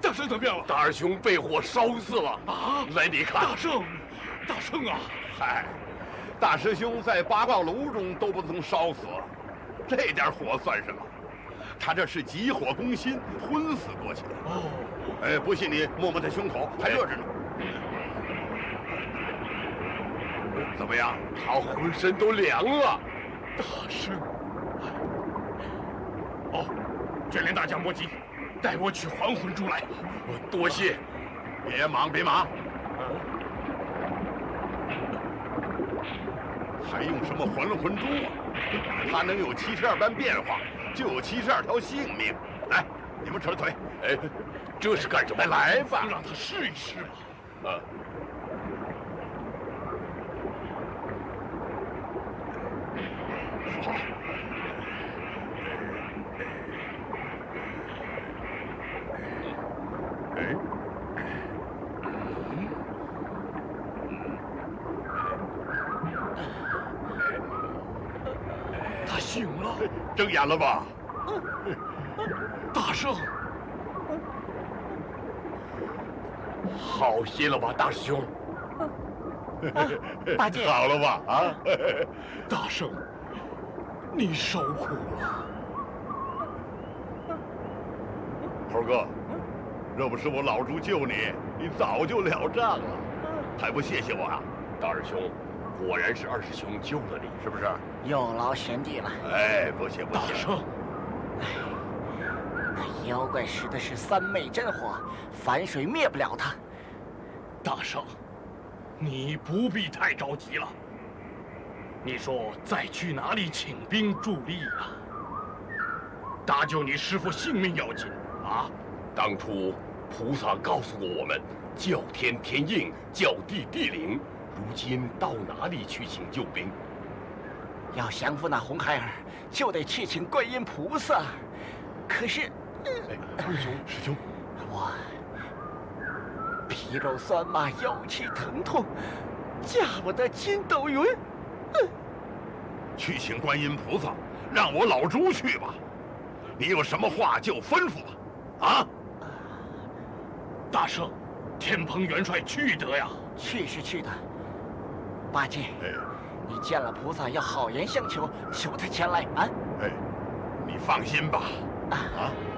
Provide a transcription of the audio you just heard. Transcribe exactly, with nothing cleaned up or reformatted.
大圣怎么样了？ 大二兄被火烧死了啊！ 来，你看， 大圣，大圣啊！ 嗨，大师兄在八卦炉中都不曾烧死，这点火算什么？他这是急火攻心，昏死过去。 哦， 哎，不信你摸摸他胸口，还热着呢。怎么样？ 他浑身都凉了。 大圣，哦，卷帘大将莫急，带我取还魂珠来。 多谢。 别忙，别忙。还用什么还了魂珠啊？他能有七十二般变化，就有七十二条性命。来，你们扯腿。 哎，这是干什么？ 来吧， 让他试一试吧。 啊。 好。哎。 他醒了， 睁眼了吧？ 大圣， 好些了吧，大师兄？ 八戒， 好了吧？啊， 大圣，你受苦了。 猴哥，若不是我老猪救你，你早就了账了，还不谢谢我啊？ 大二兄，果然是二师兄救了你， 是不是？ 有劳贤弟了。 哎，不谢不谢。 大圣， 那妖怪使的是三昧真火，反水灭不了他。 大圣，你不必太着急了。你说再去哪里请兵助力啊？搭救你师父性命要紧啊！ 当初菩萨告诉过我们，叫天天应，叫地地灵。如今到哪里去请救兵？ 要降服那红孩儿，就得去请观音菩萨。可是， 哎，二兄，师兄， 我皮肉酸麻，腰膝疼痛，驾不得筋斗云。嗯， 去请观音菩萨，让我老猪去吧。你有什么话就吩咐吧。啊！ 大圣，天蓬元帅去得呀。 去是去的。八戒， 哎， 你见了菩萨要好言相求，求他前来啊！ 哎，你放心吧。 啊。 啊